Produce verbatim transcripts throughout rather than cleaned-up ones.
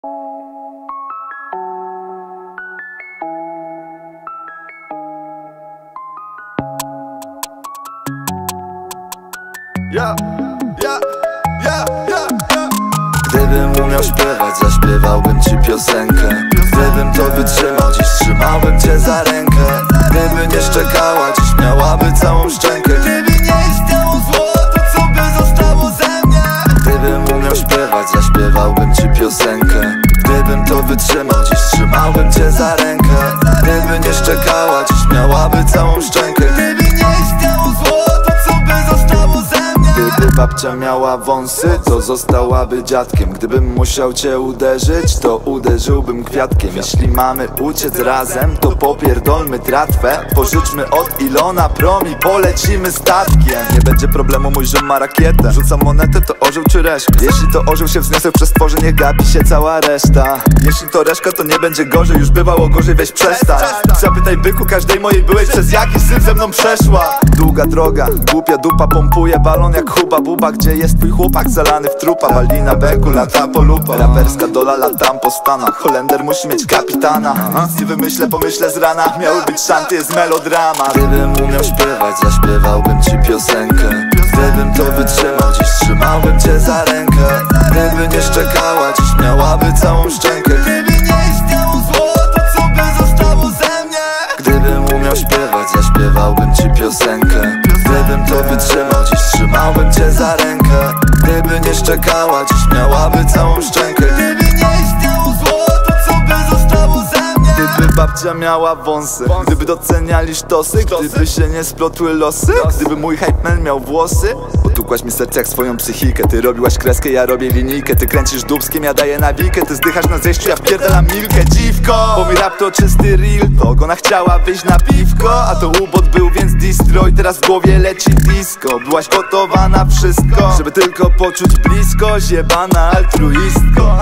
Yeah, yeah, yeah, yeah, yeah. Gdybym umiał śpiewać, zaśpiewałbym ci piosenkę. Gdybym to wytrzymał, dziś trzymałbym cię za rękę. Gdyby nie szczekała, dziś miałaby całą szczękę. Gdyby nie istniało zło, to co by zostało ze mnie? Gdybym umiał śpiewać, zaśpiewałbym ci piosenkę. Gdybym to wytrzymał, dziś trzymałbym cię za rękę. Gdyby nie szczekała, dziś miałaby całą szczękę. Gdyby nie istniało zło, to co by zostało ze mnie? Gdyby babcia miała wąsy, to zostałaby dziadkiem. Gdybym musiał cię uderzyć, to uderzyłbym kwiatkiem. Jeśli mamy uciec razem, to popierdolmy tratwę. Pożyczmy od Ilona prom i polecimy statkiem. Nie będzie problemu, mój Rzym ma rakietę. Rzucam monetę, to orzeł czy reszka. Jeśli to orzeł się wzniosę w przestworze, niech gapi się cała reszta. Jeśli to reszka, to nie będzie gorzej. Już bywało gorzej, weź przestań. Zapytaj byku każdej mojej byłej, przez jaki syf ze mną przeszła. Długa droga, głupia dupa pompuje balon jak huba buba. Gdzie jest twój chłopak zalany w trupa? Wali na beku, lata po lupa. Raperska dola, latam po Stanach. Holender musi mieć kapitana. Nic nie wymyślę, pomyślę z rana. Miały być szanty, jest melodrama. Gdybym umiał śpiewać, zaśpiewałbym ci piosenkę. Gdybym to wytrzymał, dziś trzymałbym cię za rękę. Gdyby nie szczekała, dziś miałaby całą szczękę. Gdyby nie istniało zło, to co by zostało ze mnie? Gdybym umiał śpiewać, zaśpiewałbym ci piosenkę. Gdybym to wytrzymał, dziś trzymałbym cię za rękę. Gdyby nie szczekała, dziś miałaby całą szczękę. Gdyby nie istniało zło, to co by zostało ze mnie? Gdyby babcia miała wąsy, gdyby doceniali sztosy, gdyby się nie splotły losy, gdyby mój hype man miał włosy. Potłukłaś mi serce jak swoją psychikę. Ty robiłaś kreskę, ja robię linijkę. Ty kręcisz dubskiem, ja daję nawikę. Ty zdychasz na zejściu, ja wpierdalam milkę. Dziwko, bo mi rap to czysty real talk. Ona chciała wyjść na piwko, a to ubot był, więc destroy. Teraz w głowie leci disco. Byłaś gotowa na wszystko, żeby tylko poczuć bliskość. Jebana altruistko.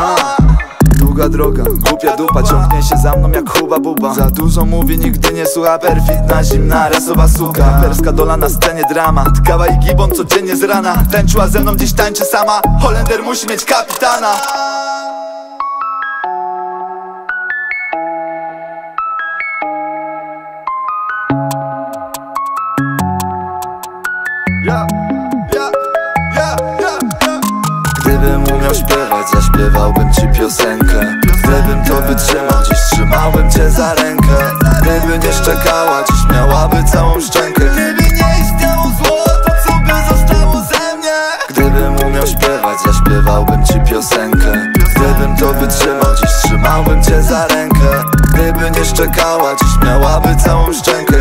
Długa droga, głupia dupa ciągnie się za mną jak huba buba. Za dużo mówi, nigdy nie słucha, perfidna, zimna, resowa suka. Raperska dola na scenie dramat. Kawa i gibon codziennie z rana. Tańczyła ze mną, dziś tańczy sama. Holender musi mieć kapitana. Yeah, yeah, yeah, yeah, yeah. Gdybym umiał śpiewać, zaśpiewałbym ci piosenkę. Gdybym to wytrzymał, dziś trzymałbym cię za rękę. Gdyby nie szczekała, dziś miałaby całą szczękę. Gdyby nie istniało zło, to co by zostało ze mnie? Gdybym umiał śpiewać, zaśpiewałbym ci piosenkę. Gdybym to wytrzymał, dziś trzymałbym cię za rękę. Gdyby nie szczekała, dziś miałaby całą szczękę.